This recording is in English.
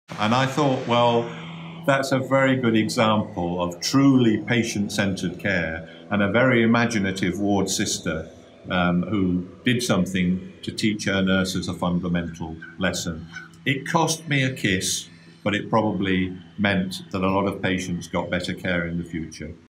And I thought, well, that's a very good example of truly patient-centred care and a very imaginative ward sister who did something to teach her nurses a fundamental lesson. It cost me a kiss, but it probably meant that a lot of patients got better care in the future.